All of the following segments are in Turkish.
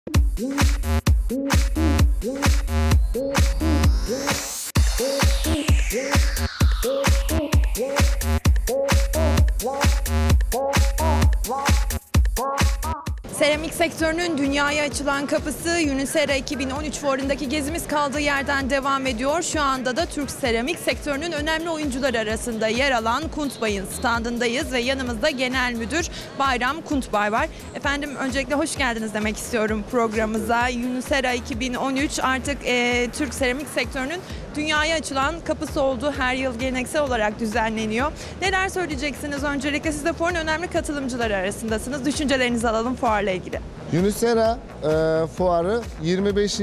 Seramik sektörünün dünyaya açılan kapısı Unisera 2013 fuarındaki gezimiz kaldığı yerden devam ediyor. Şu anda da Türk seramik sektörünün önemli oyuncuları arasında yer alan Kuntbay'ın standındayız ve yanımızda Genel Müdür Bayram Kuntbay var. Efendim öncelikle hoş geldiniz demek istiyorum programımıza. Unisera 2013 artık Türk seramik sektörünün dünyaya açılan kapısı oldu. Her yıl geleneksel olarak düzenleniyor. Neler söyleyeceksiniz? Öncelikle siz de fuarın önemli katılımcıları arasındasınız. Düşüncelerinizi alalım fuarla ilgili. Unisera fuarı 25.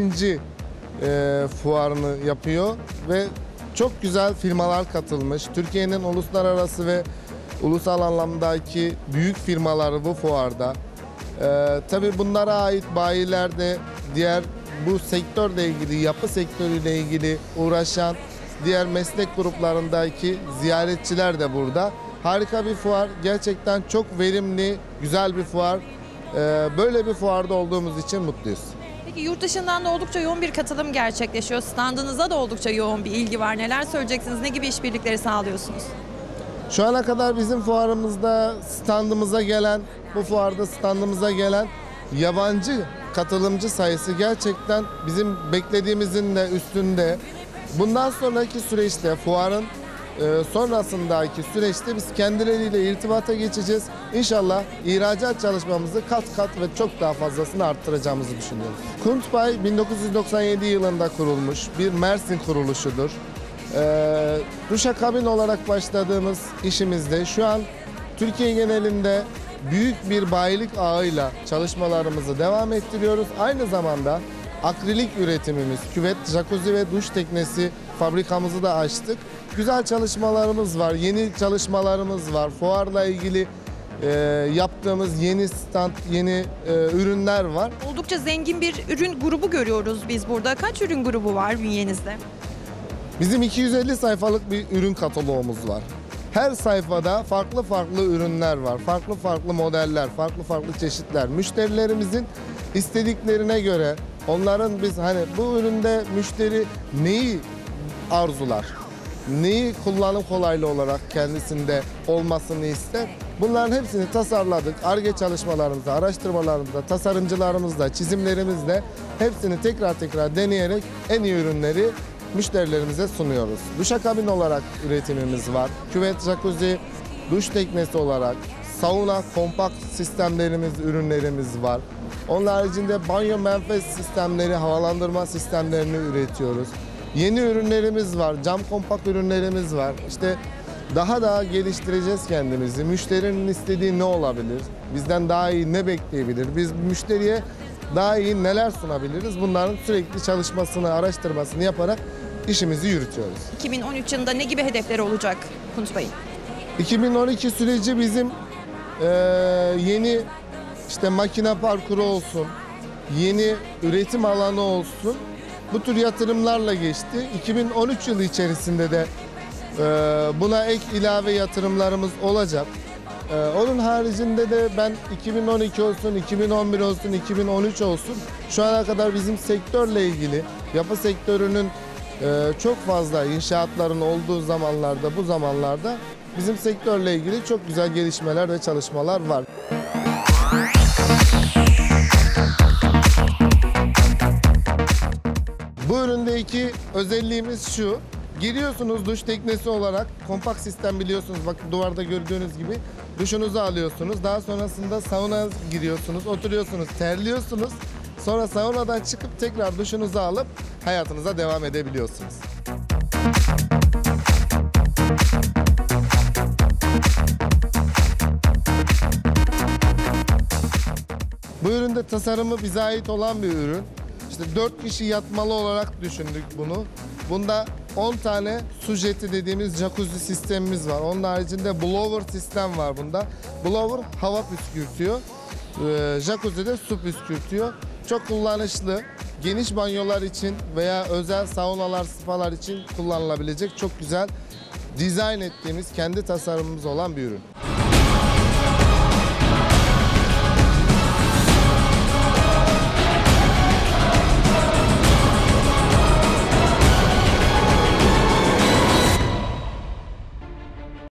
fuarını yapıyor ve çok güzel firmalar katılmış. Türkiye'nin uluslararası ve ulusal anlamdaki büyük firmaları bu fuarda. Tabii bunlara ait bayiler de diğer bu sektörle ilgili, yapı sektörüyle ilgili uğraşan diğer meslek gruplarındaki ziyaretçiler de burada. Harika bir fuar, gerçekten çok verimli, güzel bir fuar. Böyle bir fuarda olduğumuz için mutluyuz. Peki yurt dışından da oldukça yoğun bir katılım gerçekleşiyor. Standınıza da oldukça yoğun bir ilgi var. Neler söyleyeceksiniz? Ne gibi işbirlikleri sağlıyorsunuz? Şu ana kadar bizim fuarımızda standımıza gelen, bu fuarda standımıza gelen yabancı katılımcı sayısı gerçekten bizim beklediğimizin de üstünde. Bundan sonraki süreçte, fuarın sonrasındaki süreçte biz kendileriyle irtibata geçeceğiz. İnşallah ihracat çalışmamızı kat kat ve çok daha fazlasını arttıracağımızı düşünüyoruz. Kuntbay 1997 yılında kurulmuş bir Mersin kuruluşudur. Duşakabin olarak başladığımız işimizde şu an Türkiye genelinde büyük bir bayilik ağıyla çalışmalarımızı devam ettiriyoruz. Aynı zamanda akrilik üretimimiz, küvet, jacuzzi ve duş teknesi fabrikamızı da açtık. Güzel çalışmalarımız var, yeni çalışmalarımız var. Fuarla ilgili yaptığımız yeni stand, yeni ürünler var. Oldukça zengin bir ürün grubu görüyoruz biz burada. Kaç ürün grubu var bünyenizde? Bizim 250 sayfalık bir ürün kataloğumuz var. Her sayfada farklı farklı ürünler var, farklı farklı modeller, farklı farklı çeşitler. Müşterilerimizin istediklerine göre onların biz hani bu üründe müşteri neyi arzular, neyi kullanım kolaylığı olarak kendisinde olmasını ister. Bunların hepsini tasarladık. Ar-Ge çalışmalarımızda, araştırmalarımızda, tasarımcılarımızla, çizimlerimizle hepsini tekrar deneyerek en iyi ürünleri müşterilerimize sunuyoruz. Duşakabin olarak üretimimiz var. Küvet, jacuzzi, duş teknesi olarak sauna, kompakt sistemlerimiz, ürünlerimiz var. Onun haricinde banyo menfez sistemleri, havalandırma sistemlerini üretiyoruz. Yeni ürünlerimiz var, cam kompakt ürünlerimiz var. İşte daha geliştireceğiz kendimizi. Müşterinin istediği ne olabilir? Bizden daha iyi ne bekleyebilir? Biz müşteriye daha iyi neler sunabiliriz? Bunların sürekli çalışmasını, araştırmasını yaparak işimizi yürütüyoruz. 2013 yılında ne gibi hedefleri olacak Kuntbay'ın? 2012 süreci bizim yeni işte makine parkuru olsun, yeni üretim alanı olsun. Bu tür yatırımlarla geçti. 2013 yılı içerisinde de buna ek ilave yatırımlarımız olacak. Onun haricinde de ben 2012 olsun, 2011 olsun, 2013 olsun şu ana kadar bizim sektörle ilgili yapı sektörünün çok fazla inşaatların olduğu zamanlarda, bu zamanlarda bizim sektörle ilgili çok güzel gelişmeler ve çalışmalar var. Bu üründeki özelliğimiz şu. Giriyorsunuz duş teknesi olarak, kompakt sistem biliyorsunuz, bakın duvarda gördüğünüz gibi duşunuzu alıyorsunuz. Daha sonrasında sauna giriyorsunuz, oturuyorsunuz, terliyorsunuz. Sonra saunadan çıkıp tekrar duşunuzu alıp hayatınıza devam edebiliyorsunuz. Bu üründe tasarımı bize ait olan bir ürün. İşte 4 kişi yatmalı olarak düşündük bunu. Bunda 10 tane su jeti dediğimiz jacuzzi sistemimiz var. Onun haricinde blower sistem var bunda. Blower hava püskürtüyor. Jacuzzi de su püskürtüyor. Çok kullanışlı. Geniş banyolar için veya özel saunalar, spalar için kullanılabilecek çok güzel dizayn ettiğimiz kendi tasarımımız olan bir ürün.